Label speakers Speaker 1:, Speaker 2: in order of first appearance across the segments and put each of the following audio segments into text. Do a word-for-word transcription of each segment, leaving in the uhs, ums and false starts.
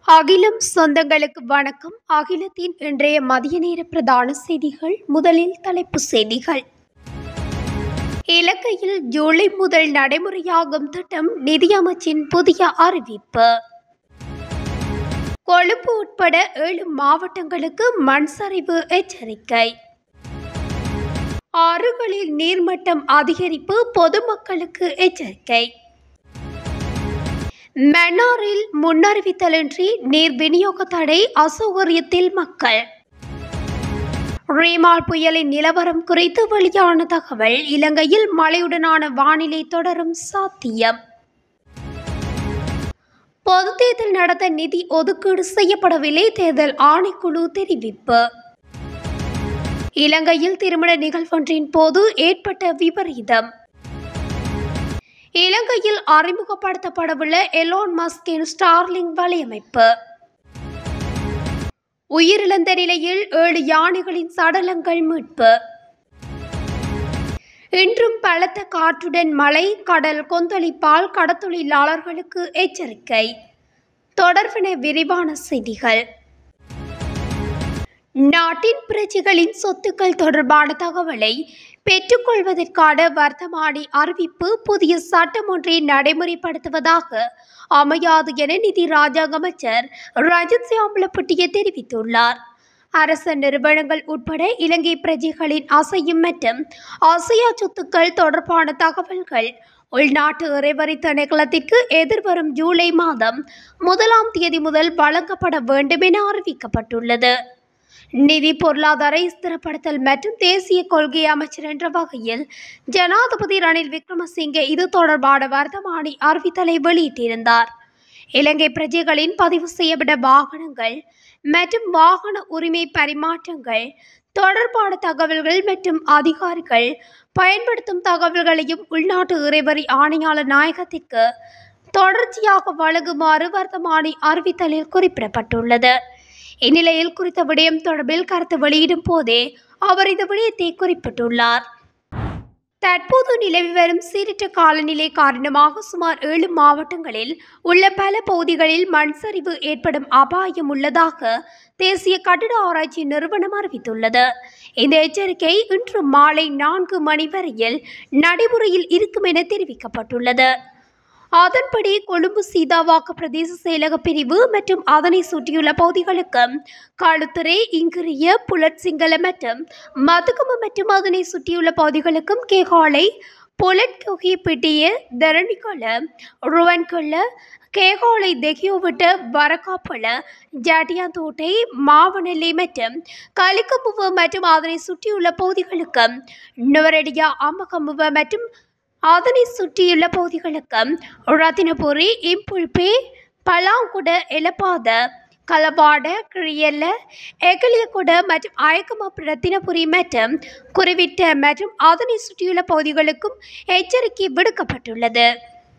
Speaker 1: அகிலம் சொந்தங்களுக்கு வணக்கம். அகிலத்தின் இன்றைய மதிய நேர பிரதான செய்திகள். முதலில் தலைப்பு செய்திகள். இலங்கையில் ஜூலை முதல் நடைமுறையாகும் திட்டம், நிதியமைச்சின் புதிய அறிவிப்பு. கொழும்பு உட்பட ஏழு மாவட்டங்களுக்கு மண் சரிவு எச்சரிக்கை. ஆறுகளில் நீர்மட்டம் அதிகரிப்பு, பொதுமக்களுக்கு எச்சரிக்கை. மன்னாரில் முன்னறிவித்தலின்றி நீர் விநியோக தடை, அசௌகரியத்தில் மக்கள். ரீமால் புயலின் நிலவரம் குறித்து வெளியான தகவல். இலங்கையில் மழையுடனான வானிலை தொடரும் சாத்தியம். பொது தேர்தல் நடத்த நிதி ஒதுக்கீடு செய்யப்படவில்லை, தேர்தல் ஆணைக்குழு தெரிவிப்பு. இலங்கையில் திருமண நிகழ்வொன்றின் போது ஏற்பட்ட விபரீதம். இலங்கையில் அறிமுகப்படுத்தப்படவுள்ள எலோன் மஸ்கின் ஸ்டார்லிங் வலையமைப்பு. உயிரிழந்த நிலையில் ஏழு யானைகளின் சடலங்கள் மீட்பு. இன்றும் பலத்த காற்றுடன் மழை, கடல் கொந்தளிப்பால் கடற்தொழிலாளர்களுக்கு எச்சரிக்கை. தொடர்பான விரிவான செய்திகள். நாட்டின் பிரஜைகளின் சொத்துக்கள் தொடர்பான தகவலை பெற்றுக்கொள்வதற்கான வர்த்தமானி அறிவிப்பு புதிய சட்டம் ஒன்றை நடைமுறைப்படுத்துவதாக அமையாது என நிதி ராஜாங்க அமைச்சர் ரஞ்சித் சியாமலப்பட்டிய தெரிவித்துள்ளார். அரச நிறுவனங்கள் உட்பட இலங்கை பிரஜைகளின் அசையும் மற்றும் அசையா சொத்துக்கள் தொடர்பான தகவல்கள் உள்நாட்டு இறைவரி திணைக்களத்திற்கு எதிர்வரும் ஜூலை மாதம் முதலாம் தேதி முதல் வழங்கப்பட வேண்டும் என அறிவிக்கப்பட்டுள்ளது. நிதி பொருளாதார ஸ்திரப்படுத்தல் மற்றும் தேசிய கொள்கை அமைச்சர் என்ற வகையில் ஜனாதிபதி ரணில் விக்ரமசிங்கே இது தொடர்பான வர்த்தமானி அறிவித்தலை வெளியிட்டிருந்தார். இலங்கை பிரஜைகளின் பதிவு செய்யப்பட்ட வாகனங்கள் மற்றும் வாகன உரிமை பரிமாற்றங்கள் தொடர்பான தகவல்கள் மற்றும் அதிகாரிகள் பயன்படுத்தும் தகவல்களையும் உள்நாட்டு இறைவரி ஆணையாளர் நாயகத்திற்கு தொடர்ச்சியாக வழங்குமாறு வர்த்தமானி அறிவித்தலில் குறிப்பிடப்பட்டுள்ளது. இந்நிலையில் குறித்த விடயம் தொடர்பில் கருத்து வெளியிடும் போதே அவர் இந்த விடயத்தை குறிப்பிட்டுள்ளார். தற்போது நிலவி வரும் சீரற்ற காலநிலை காரணமாக சுமார் ஏழு மாவட்டங்களில் உள்ள பல பகுதிகளில் மண் சரிவு ஏற்படும் அபாயம் உள்ளதாக தேசிய கட்டிட ஆராய்ச்சி நிறுவனம் அறிவித்துள்ளது. இந்த எச்சரிக்கை இன்று மாலை நான்கு மணி வரையில் நடைமுறையில் இருக்கும் என தெரிவிக்கப்பட்டுள்ளது. அதன்படி கொழும்பு சீதாவாக்க பிரதேச செயலக பிரிவு மற்றும் அதனை சுற்றியுள்ள பகுதிகளுக்கு களுத்துறை, இங்கிரிய, புலட் சிங்கள மற்றும் மதுகம மற்றும் அதனை சுற்றியுள்ள பகுதிகளுக்கும் கேகாலை, புலட் கொகி பிட்டிய, தரணிகல, ருவன்கொல்ல, கேகாலை தெகியோவிட்ட, வரக்காப்பள, ஜாட்டியாந்தோட்டை, மாவனெல்லை மற்றும் கலிக்கமுவ மற்றும் அதனை சுற்றியுள்ள பகுதிகளுக்கு நுவரடியா, அம்மகமுவ மற்றும் அதனை சுற்றியுள்ள பகுதிகளுக்கு ரத்தினபுரி, இம்புல்பே, பலாங்குட, எலப்பாத, கலபாட, கிரியல்ல, எகலியகுட மற்றும் அயக்கம ரத்தினபுரி மற்றும் குறிவிட்ட மற்றும் அதனை சுற்றியுள்ள பகுதிகளுக்கும் எச்சரிக்கை விடுக்கப்பட்டுள்ளது.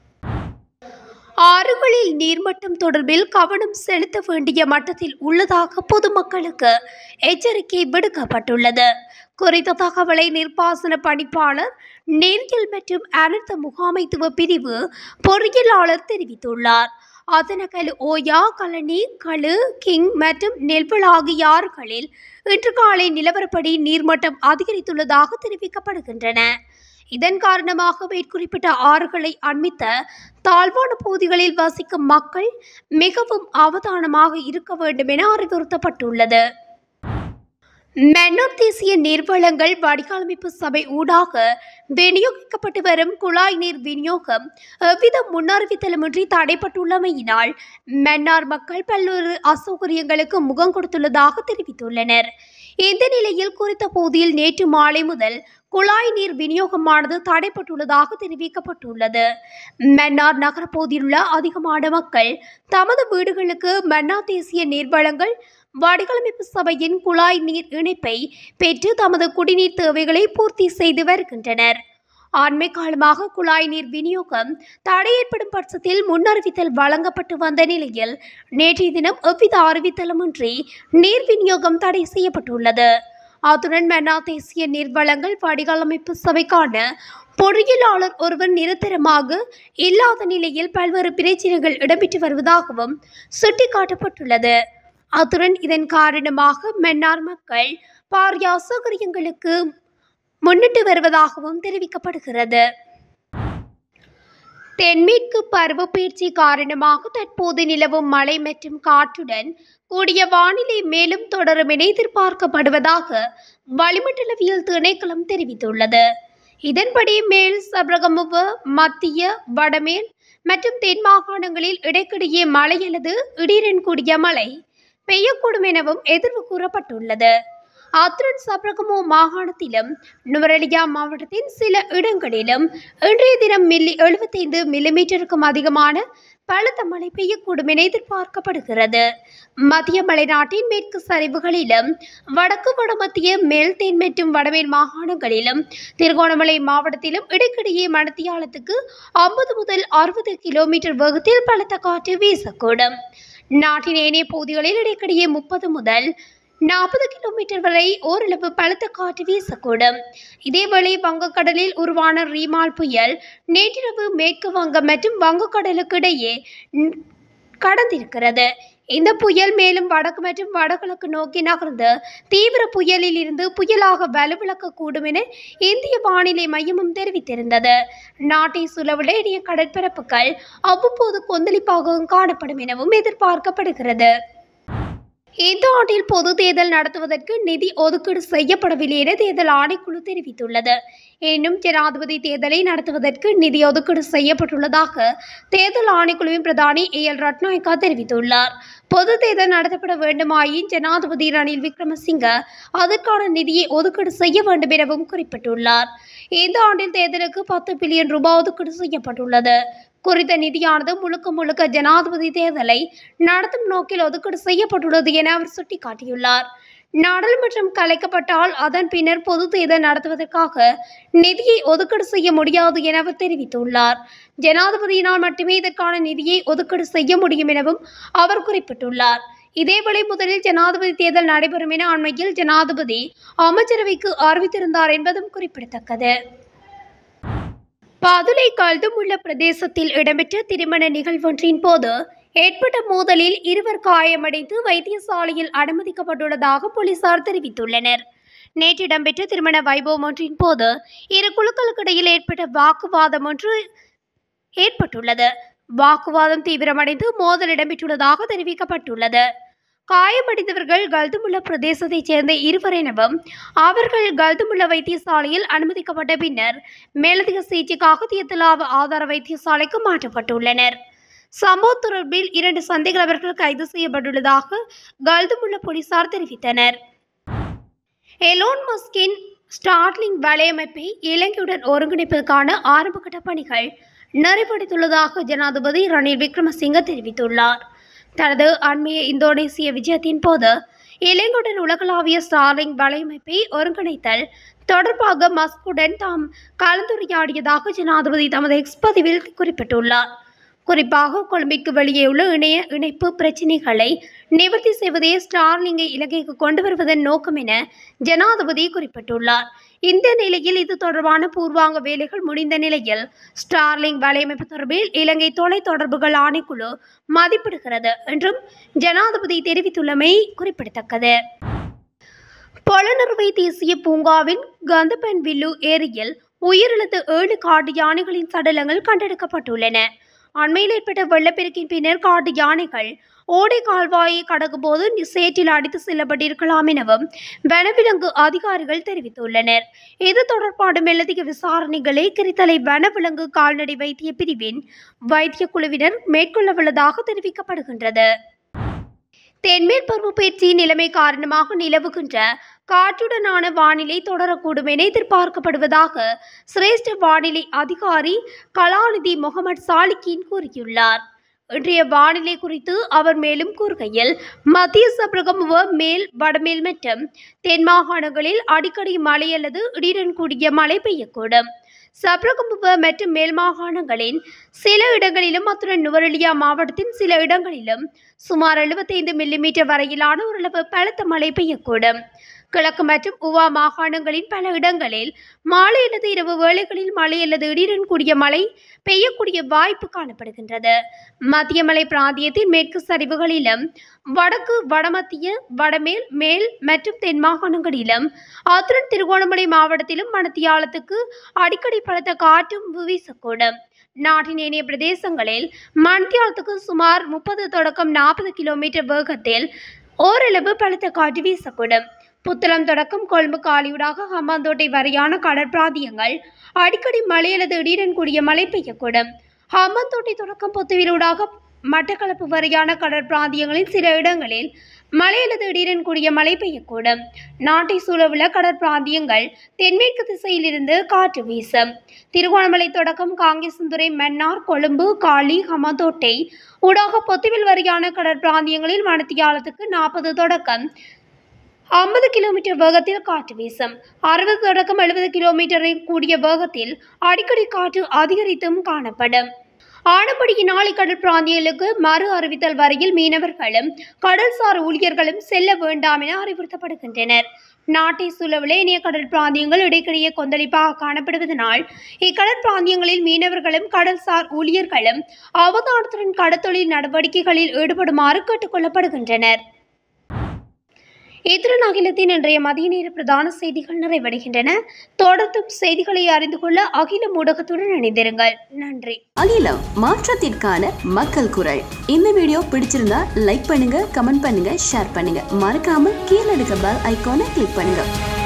Speaker 1: ஆறுகளில் நீர்மட்டம் தொடர்பில் கவனம் செலுத்த வேண்டிய மட்டத்தில் உள்ளதாக பொதுமக்களுக்கு எச்சரிக்கை விடுக்கப்பட்டுள்ளது. குறித்த தகவலை நீர்ப்பாசன பணிப்பாளர், நீரியல் மற்றும் அனர்த்த முகாமைத்துவ பிரிவு பொறியியலாளர் தெரிவித்துள்ளார். அதனகல், ஓயா, கலனி, களு, கிங் மற்றும் நெல்வல் ஆகிய ஆறுகளில் இன்று காலை நிலவரப்படி நீர்மட்டம் அதிகரித்துள்ளதாக தெரிவிக்கப்படுகின்றன. இதன் காரணமாக மேற்குறிப்பிட்ட ஆறுகளை அண்மித்த தாழ்வான பகுதிகளில் வசிக்கும் மக்கள் மிகவும் அவதானமாக இருக்க வேண்டும் என அறிவுறுத்தப்பட்டுள்ளது. மன்னார் தேசிய நீர்வளங்கள் வடிகாலமைப்பு சபை ஊடாக விநியோகிக்கப்பட்டு வரும் குழாய் நீர் விநியோகம் எவ்வித முன்னறிவித்தலுமின்றி தடைப்பட்டுள்ளமையினால் மன்னார் மக்கள் பல்வேறு அசௌகரியங்களுக்கு முகம் கொடுத்துள்ளதாக தெரிவித்துள்ளனர். இந்த நிலையில் குறித்த பகுதியில் நேற்று மாலை முதல் குழாய் நீர் விநியோகமானது தடைப்பட்டுள்ளதாக தெரிவிக்கப்பட்டுள்ளது. மன்னார் நகர பகுதியில் உள்ள அதிகமான மக்கள் தமது வீடுகளுக்கு மன்னார் தேசிய நீர்வளங்கள் வடிகாலமைப்பு சபையின் குழாய் நீர் இணைப்பை பெற்று தமது குடிநீர் தேவைகளை பூர்த்தி செய்து வருகின்றனர். அண்மை காலமாக குழாய் நீர் விநியோகம் தடை ஏற்படும் பட்சத்தில் முன்னறிவித்தல் வழங்கப்பட்டு வந்த நிலையில் நேற்றைய தினம் எவ்வித அறிவித்தலுமின்றி நீர் விநியோகம் தடை செய்யப்பட்டுள்ளது. அத்துடன் மன்னார் தேசிய நீர்வளங்கள் வடிகாலமைப்பு சபைக்கான பொறியியலாளர் ஒருவர் நிரந்தரமாக இல்லாத நிலையில் பல்வேறு பிரச்சனைகள் இடம்பெற்று வருவதாகவும் சுட்டிக்காட்டப்பட்டுள்ளது. அத்துடன் இதன் காரணமாக மன்னார் மக்கள் பாரிய அசௌகரியங்களுக்கு முன்னிட்டு வருவதாகவும் தெரிவிக்கப்படுகிறது. தென்மேற்கு பருவப்பெயர்ச்சி காரணமாக தற்போது நிலவும் மழை மற்றும் காற்றுடன் கூடிய வானிலை மேலும் தொடரும் என எதிர்பார்க்கப்படுவதாக வளிமண்டலவியல் திணைக்களம் தெரிவித்துள்ளது. இதன்படி மேல் சபரகமுவ, மத்திய, வடமேல் மற்றும் தென் மாகாணங்களில் இடைக்கிடையே மழை அல்லது இடியுடன் கூடிய மழை பெய்யக்கூடும் எனவும் எதிர்வு கூறப்பட்டுள்ளது. அத்துடன் சபரகமு மாகாணத்திலும் நுவரெலியா மாவட்டத்தின் சில இடங்களிலும் இன்றைய தினம் மில்லி எழுபத்தைந்து மில்லிமீட்டருக்கும் அதிகமான பலத்த மழை பெய்யக்கூடும் என எதிர்பார்க்கப்படுகிறது. மத்திய மலைநாட்டின் மேற்கு சரிவுகளிலும் வடக்கு வடமத்திய மேல் தென் மற்றும் வடமேல் மாகாணங்களிலும் திருகோணமலை மாவட்டத்திலும் இடைக்கிடையே மணித்தியாலத்துக்கு ஐம்பது முதல் அறுபது கிலோமீட்டர் வேகத்தில் பலத்த காற்று வீசக்கூடும். நாட்டின் ஏனைய பகுதிகளில் இடைக்கிடையே முப்பது முதல் நாற்பது கிலோமீட்டர் வரை ஓரளவு பலத்த காற்று வீசக்கூடும். இதேவேளை வங்கக்கடலில் உருவான ரீமால் புயல் நேற்றிரவு மேற்கு வங்கம் மற்றும் வங்கக்கடலுக்கு இடையே கடந்திருக்கிறது. இந்த புயல் மேலும் வடக்கு மற்றும் வடகிழக்கு நோக்கி நகர்ந்து தீவிர புயலில் இருந்து புயலாக வலுவிழக்கக்கூடும் என இந்திய வானிலை மையமும் தெரிவித்திருந்தது. நாட்டை சுழவுள்ள இடையே கடற்பரப்புகள் அவ்வப்போது கொந்தளிப்பாகவும் காணப்படும் எனவும் எதிர்பார்க்கப்படுகிறது. இந்த ஆண்டில் பொது தேர்தல் நடத்துவதற்கு நிதி ஒதுக்கீடு செய்யப்படவில்லை என தேர்தல் ஆணைக்குழு தெரிவித்துள்ளது. எனினும் ஜனாதிபதி தேர்தலை நடத்துவதற்கு நிதி ஒதுக்கீடு செய்யப்பட்டுள்ளதாக தேர்தல் ஆணைக்குழுவின் பிரதானி ஏ எல் ரட்நாயக்கா தெரிவித்துள்ளார். பொது தேர்தல் நடத்தப்பட வேண்டுமாயின் ஜனாதிபதி ரணில் விக்ரமசிங்க அதற்கான நிதியை ஒதுக்கீடு செய்ய வேண்டும் எனவும் குறிப்பிட்டுள்ளார். இந்த ஆண்டில் தேர்தலுக்கு பத்து பில்லியன் ரூபாய் ஒதுக்கீடு செய்யப்பட்டுள்ளது. குறித்த நிதியானது முழுக்க முழுக்க ஜனாதிபதி தேர்தலை நடத்தும் நோக்கில் ஒதுக்கீடு செய்யப்பட்டுள்ளது என அவர் சுட்டிக்காட்டியுள்ளார். நாடாளுமன்றம் கலைக்கப்பட்டால் அதன் பின்னர் பொது தேர்தல் நடத்துவதற்காக நிதியை ஒதுக்கீடு செய்ய முடியாது என அவர் தெரிவித்துள்ளார். ஜனாதிபதியினால் மட்டுமே இதற்கான நிதியை ஒதுக்கீடு செய்ய முடியும் எனவும் அவர் குறிப்பிட்டுள்ளார். இதேவேளை முதலில் ஜனாதிபதி தேர்தல் நடைபெறும் என அண்மையில் ஜனாதிபதி அமைச்சரவைக்கு அறிவித்திருந்தார் என்பதும் குறிப்பிடத்தக்கது. பதுளை கல்துமுல்ல பிரதேசத்தில் இடம்பெற்ற திருமண நிகழ்வொன்றின் போது ஏற்பட்ட மோதலில் இருவர் காயமடைந்து வைத்தியசாலையில் அனுமதிக்கப்பட்டுள்ளதாக போலீசார் தெரிவித்துள்ளனர். நேற்று இடம்பெற்ற திருமண வைபவம் ஒன்றின் போது இரு குழுக்களுக்கு இடையில் ஏற்பட்ட வாக்குவாதம் ஒன்று ஏற்பட்டுள்ளது. வாக்குவாதம் தீவிரமடைந்து மோதல் இடம்பெற்றுள்ளதாக தெரிவிக்கப்பட்டுள்ளது. காயமடைந்தவர்கள் கல்துமுல்ல பிரதேசத்தைச் சேர்ந்த இருவர் எனவும் அவர்கள் கல்துமுல்ல வைத்தியசாலையில் அனுமதிக்கப்பட்ட பின்னர் மேலதிக சிகிச்சைக்காக தியத்தலாவ ஆதார வைத்தியசாலைக்கு மாற்றப்பட்டுள்ளனர். சம்பவ தொடர்பில் இரண்டு சந்தேக நபர்கள் கைது செய்யப்பட்டுள்ளதாக கல்துமுல்ல போலீசார் தெரிவித்தனர். எலோன் மஸ்கின் ஸ்டார்லிங் வலையமைப்பை இலங்கையுடன் ஒருங்கிணைப்பதற்கான ஆரம்பகட்ட பணிகள் நிறைவடைந்துள்ளதாக ஜனாதிபதி ரணில் விக்ரமசிங்க தெரிவித்துள்ளார். தனது அண்மைய இந்தோனேசிய விஜயத்தின் போது இலங்கையுடன் உலகளாவிய ஸ்டார்லிங் வலையமைப்பை ஒருங்கிணைத்தல் தொடர்பாக மஸ்குடன் தாம் கலந்துரையாடியதாக ஜனாதிபதி தமது எக்ஸ் பதிவில் குறிப்பிட்டுள்ளார். குறிப்பாக கொழும்பிற்கு வெளியே உள்ள இணைய இணைப்பு பிரச்சினைகளை நிவர்த்தி செய்வதே ஸ்டார்லிங்கை இலங்கைக்கு கொண்டு வருவதன் நோக்கம் என ஜனாதிபதி குறிப்பிட்டுள்ளார். இந்த நிலையில் இது தொடர்பான பூர்வாங்க வேலைகள் முடிந்த நிலையில் ஸ்டார்லிங் வலையமைப்பு தொடர்பில் இலங்கை தொலை தொடர்புகள் ஆணைக்குழு மதிப்பிடுகிறது என்றும் ஜனாதிபதி தெரிவித்துள்ளமை குறிப்பிடத்தக்கது. பொலனறுவை தேசிய பூங்காவின் கந்தபன் வில்லு ஏரியில் உயிரிழந்த ஏழு காட்டு யானைகளின் சடலங்கள் கண்டெடுக்கப்பட்டுள்ளன. அண்மையில் ஏற்பட்ட வெள்ளப்பெருக்கின் பின்னர் காட்டு யானைகள் ஓடை கால்வாயை கடக்கும் போது சேற்றில் அடித்து செல்லப்பட்டிருக்கலாம் எனவும் வனவிலங்கு அதிகாரிகள் தெரிவித்துள்ளனர். இது தொடர்பான மேலதிக விசாரணைகளை கிரித்தலை வனவிலங்கு கால்நடை வைத்திய பிரிவின் வைத்திய குழுவினர் மேற்கொள்ளவுள்ளதாக தெரிவிக்கப்படுகின்றது. தென்மேற் பருவப்பெயர்ச்சி நிலைமை காரணமாக நிலவுகின்ற காற்றுடனான வானிலை தொடரக்கூடும் என எதிர்பார்க்கப்படுவதாக சிரேஷ்ட வானிலை அதிகாரி கலாநிதி முகமது சாலிக்கின் கூறியுள்ளார். இன்றைய வானிலை குறித்து அவர் மேலும் கூறுகையில், மத்திய சபரகமுவ, மேல், வடமேல் மற்றும் தென் மாகாணங்களில் அடிக்கடி மழை அல்லது இடியுடன் கூடிய மழை பெய்யக்கூடும். சபரகமுவ மற்றும் மேல் மாகாணங்களின் சில இடங்களிலும் அத்துடன் நுவரெலியா மாவட்டத்தின் சில இடங்களிலும் சுமார் எழுபத்தைந்து மில்லிமீட்டர் வரையிலான ஓரளவு பலத்த மழை பெய்யக்கூடும். கிழக்கு மற்றும் உவா மாகாணங்களின் பல இடங்களில் மாலை அல்லது இரவு வேளைகளில் மழை அல்லது இடியுடன் கூடிய மழை பெய்யக்கூடிய வாய்ப்பு காணப்படுகின்றது. மத்திய மலை பிராந்தியத்தின் மேற்கு சரிவுகளிலும் வடக்கு வடமத்திய வடமேல் மேல் மற்றும் தென் மாகாணங்களிலும் அத்துடன் திருகோணமலை மாவட்டத்திலும் மணத்தியாலத்துக்கு அடிக்கடி பலத்த காற்றும் வீசக்கூடும். நாட்டின் ஏனைய பிரதேசங்களில் மணத்தியாலத்துக்கு சுமார் முப்பது தொடக்கம் நாற்பது கிலோமீட்டர் வேகத்தில் ஓரளவு பலத்த காற்று வீசக்கூடும். புத்தளம் தொடக்கம் கொழும்பு காலியூடாக ஹம்பாந்தோட்டை வரையான கடற்பிராந்தியங்கள் அடிக்கடி மழை அல்லது இடியுடன் கூடிய மழை பெய்யக்கூடும். ஹம்பாந்தோட்டை தொடக்கம் பொத்துவிலூடாக மட்டக்களப்பு வரையான கடற்பிராந்தியங்களில் சில இடங்களில் மழை அல்லது இடியுடன் கூடிய மழை பெய்யக்கூடும். நாட்டை சூழவுள்ள கடற்பிராந்தியங்கள் தென்மேற்கு திசையிலிருந்து காற்று வீசும். திருகோணமலை தொடக்கம் காங்கேசந்துறை மன்னார் கொழும்பு காலி ஹம்பாந்தோட்டை ஊடாக பொத்துவில் வரையான கடற்பிராந்தியங்களில் மணத்தியாலத்துக்கு நாற்பது தொடக்கம் ஐம்பது கிலோமீட்டர் வேகத்தில் காற்று வீசும். அறுபது தொடக்கம் எழுபது கிலோமீட்டரில் கூடிய வேகத்தில் அடிக்கடி காற்று அதிகரித்தும் காணப்படும். ஆனப்படியினால் இக்கடல் பிராந்தியங்களுக்கு மறு அறிவித்தல் வரையில் மீனவர்களும் கடல்சார் ஊழியர்களும் செல்ல வேண்டாம் என அறிவுறுத்தப்படுகின்றனர். நாட்டை சூழவுள்ள இணைய கடல் பிராந்தியங்கள் இடைக்கிடையே கொந்தளிப்பாக காணப்படுவதனால் இக்கடல் பிராந்தியங்களில் மீனவர்களும் கடல்சார் ஊழியர்களும் அவதானத்துடன் கடற்தொழில் நடவடிக்கைகளில் ஈடுபடுமாறு கேட்டுக் கொள்ளப்படுகின்றனர். இத்துடன் அகிலத்தின் இன்றைய மதிய நேர பிரதான செய்திகள் நிறைவடைகின்றன. தொடர்ந்தும் செய்திகளை அறிந்து கொள்ள அகில ஊடகத்துடன் இணைந்திருங்கள். நன்றி.
Speaker 2: அகிலம் மாற்றத்திற்கான மக்கள் குரல். இந்த வீடியோ பிடிச்சிருந்தா லைக் பண்ணுங்க, கமெண்ட் பண்ணுங்க, ஷேர் பண்ணுங்க. மறக்காம கீழே இருக்க பெல் ஐகானை கிளிக் பண்ணுங்க.